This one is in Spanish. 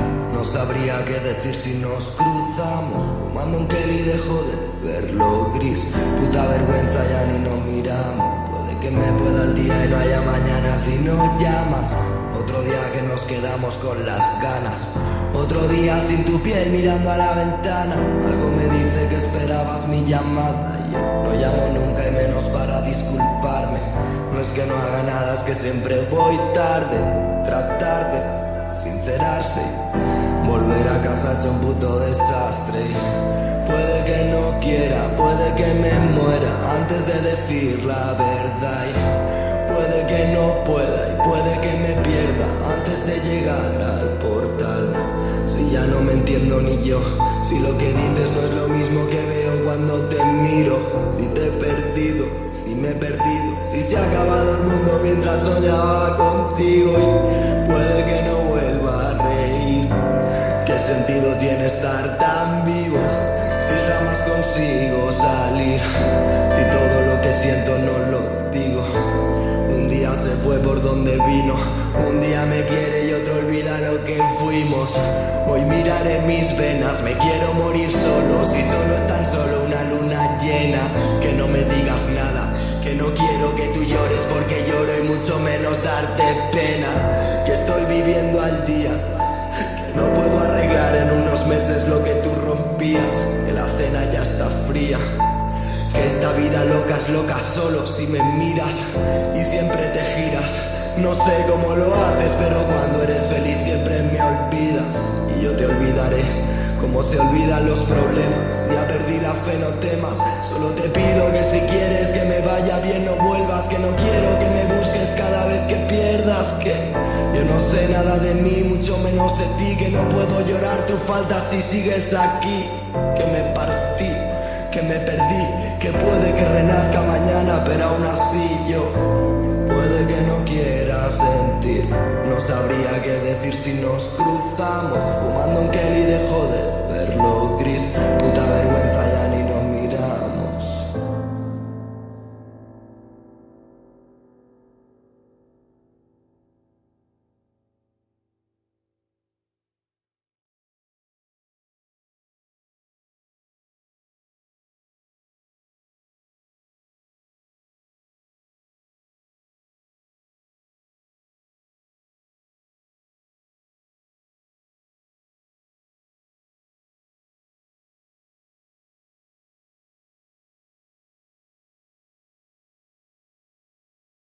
No sabría qué decir si nos cruzamos. Fumando un Kelly dejo de verlo gris. Puta vergüenza, ya ni nos miramos. Puede que me pueda el día y no haya mañana si no llamas. Otro día que nos quedamos con las ganas. Otro día sin tu piel mirando a la ventana. Algo me dice que esperabas mi llamada. Yo no llamo nunca y menos para disculparme. No es que no haga nada, es que siempre voy tarde. Tratar de sincerarse y volver a casa hecho un puto desastre. Puede que no quiera, puede que me muera antes de decir la verdad. Puede que no pueda y puede que me pierda antes de llegar al portal. Si ya no me entiendo ni yo, si lo que dices no es lo mismo que veo cuando te miro. Si te he perdido, si me he perdido, si se ha acabado el mundo mientras soñaba contigo. Y puede que no vuelva a reír. ¿Qué sentido tiene estar tan vivos si jamás consigo salir? Si todo lo que siento no lo digo. Un día se fue por donde vino, un día me quiere y otro olvida lo que fuimos. Hoy miraré mis venas, me quiero morir solo. Si solo es tan solo una luna llena. Que no me digas nada, que no quiero que tú llores porque lloro y mucho menos darte pena. Que estoy viviendo al día, que no puedo arreglar en unos meses lo que tú rompías. Que la cena ya está fría. Que esta vida loca es loca solo si me miras y siempre te giras. No sé cómo lo haces, pero cuando eres feliz siempre me olvidas. Y yo te olvidaré como se olvidan los problemas. Ya perdí la fe, no temas. Solo te pido que si quieres que me vaya bien no vuelvas. Que no quiero que me busques cada vez que pierdas. Que yo no sé nada de mí, mucho menos de ti. Que no puedo llorar tu falta si sigues aquí. Que me partí, que me perdí, que puede que renazca mañana, pero aún así yo puede que no quiera sentir. No sabría qué decir si nos cruzamos. Fumando un Kelly dejo de verlo gris. Puta vergüenza, ya